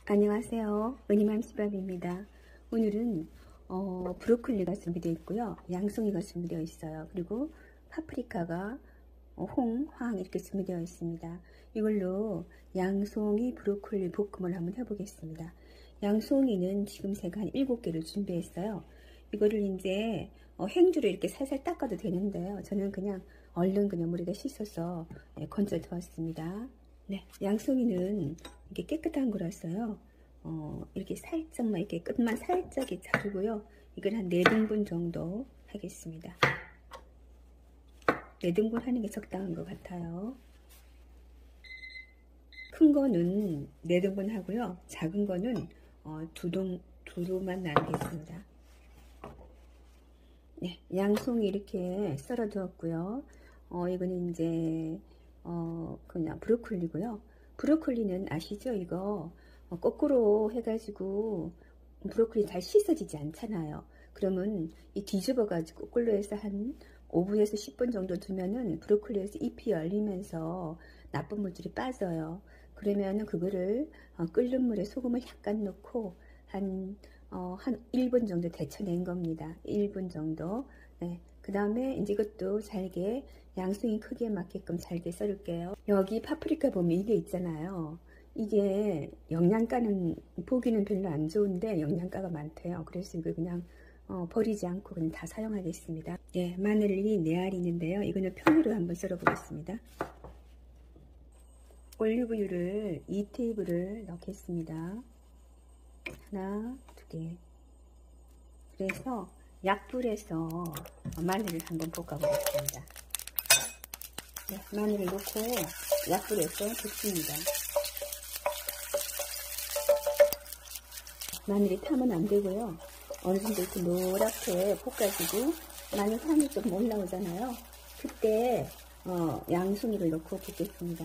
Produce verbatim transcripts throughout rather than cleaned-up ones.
안녕하세요. 은희맘씨밥입니다. 오늘은 어, 브로콜리가 준비되어 있고요. 양송이가 준비되어 있어요. 그리고 파프리카가 어, 홍, 황 이렇게 준비되어 있습니다. 이걸로 양송이 브로콜리 볶음을 한번 해보겠습니다. 양송이는 지금 제가 한 일곱 개를 준비했어요. 이거를 이제 어, 행주로 이렇게 살살 닦아도 되는데요. 저는 그냥 얼른 그냥 물에다 씻어서 네, 건져 두었습니다. 네, 양송이는 이게 깨끗한 거라서요. 어, 이렇게 살짝만 이렇게 끝만 살짝 자르고요. 이걸 한 네 등분 정도 하겠습니다. 네 등분 하는 게 적당한 것 같아요. 큰 거는 네 등분 하고요. 작은 거는 어, 두 동, 두로만 나누겠습니다. 네, 양송이 이렇게 썰어 두었고요. 어, 이거는 이제 어, 그냥 브로콜리고요. 브로콜리는 아시죠? 이거 어, 거꾸로 해가지고 브로콜리 잘 씻어지지 않잖아요. 그러면 이 뒤집어 가지고 거꾸로 해서 한 오 분에서 십 분 정도 두면은 브로콜리에서 잎이 열리면서 나쁜 물질이 빠져요. 그러면은 그거를 어, 끓는 물에 소금을 약간 넣고 한 어, 한 일 분 정도 데쳐낸 겁니다. 일 분 정도. 네. 그 다음에 이제 이것도 잘게 양송이 크기에 맞게끔 잘게 썰을게요. 여기 파프리카 보면 이게 있잖아요. 이게 영양가는 보기는 별로 안 좋은데 영양가가 많대요. 그래서 이거 그냥 어, 버리지 않고 그냥 다 사용하겠습니다. 예, 마늘이 네 알이 있는데요. 이거는 편으로 한번 썰어 보겠습니다. 올리브유를 이 테이블을 넣겠습니다. 하나, 두 개. 그래서 약불에서 마늘을 한번 볶아보겠습니다. 네, 마늘을 넣고 약불에서 볶습니다. 마늘이 타면 안 되고요. 어느 정도 이렇게 노랗게 볶아지고 마늘 향이 좀 올라오잖아요. 그때 어, 양송이를 넣고 볶겠습니다.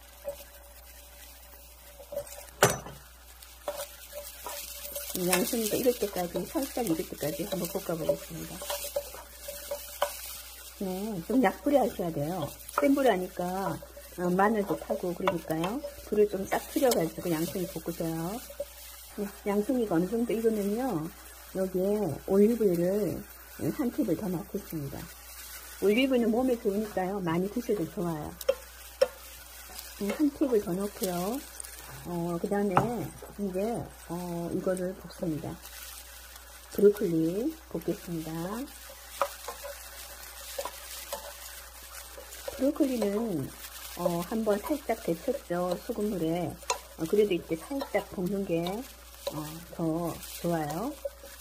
양송이가 익을 때까지 살짝 익을 때까지 한번 볶아보겠습니다. 네, 좀 약불에 하셔야 돼요. 센 불에 하니까 어, 마늘도 타고 그러니까요. 불을 좀 싹 줄여가지고 양송이 볶으세요. 네, 양송이가 어느 정도 익으면요, 여기에 올리브유를 한 팁을 더 넣겠습니다. 올리브유는 몸에 좋으니까요, 많이 드셔도 좋아요. 한 팁을 더 넣고요. 어, 그 다음에 이제 어, 이거를 볶습니다. 브로콜리 볶겠습니다. 브로콜리는 어, 한번 살짝 데쳤죠. 소금물에. 어, 그래도 이때 살짝 볶는 게 어, 더 좋아요.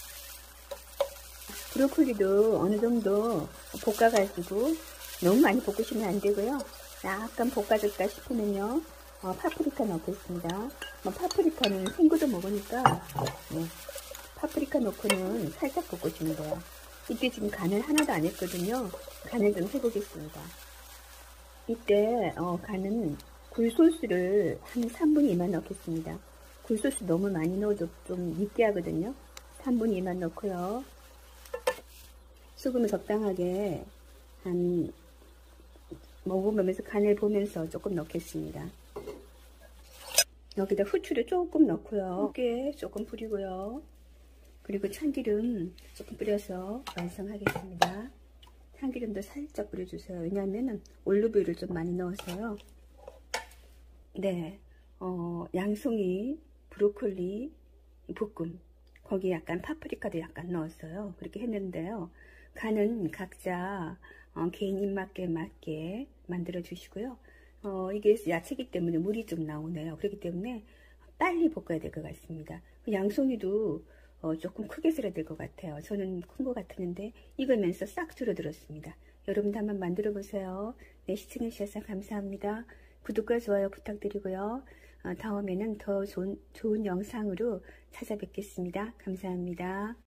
브로콜리도 어느 정도 볶아가지고 너무 많이 볶으시면 안 되고요. 약간 볶아졌다 싶으면요, 어, 파프리카 넣겠습니다. 어, 파프리카는 생고도 먹으니까 네, 파프리카 넣고는 살짝 볶으시면 돼요. 이때 지금 간을 하나도 안 했거든요. 간을 좀 해보겠습니다. 이때 어, 간은 굴소스를 한 삼 분의 이만 넣겠습니다. 굴소스 너무 많이 넣어도 좀 느끼하거든요. 삼 분의 이만 넣고요. 소금을 적당하게 한 먹어보면서 간을 보면서 조금 넣겠습니다. 여기다 후추를 조금 넣고요. 깨 조금 뿌리고요. 그리고 참기름 조금 뿌려서 완성하겠습니다. 참기름도 살짝 뿌려주세요. 왜냐하면 올리브유를 좀 많이 넣었어요. 네, 어, 양송이, 브로콜리, 볶음, 거기 약간 파프리카도 약간 넣었어요. 그렇게 했는데요. 간은 각자 어, 개인 입맛에 맞게 만들어 주시고요. 어, 이게 야채이기 때문에 물이 좀 나오네요. 그렇기 때문에 빨리 볶아야 될 것 같습니다. 양송이도 어, 조금 크게 썰어야 될 것 같아요. 저는 큰 것 같았는데 익으면서 싹 줄어들었습니다. 여러분도 한번 만들어 보세요. 네, 시청해 주셔서 감사합니다. 구독과 좋아요 부탁드리고요. 어, 다음에는 더 좋은, 좋은 영상으로 찾아뵙겠습니다. 감사합니다.